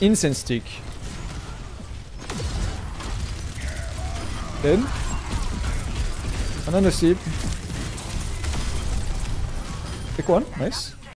Incense stick. Dead. Another sleep. Pick one. Nice.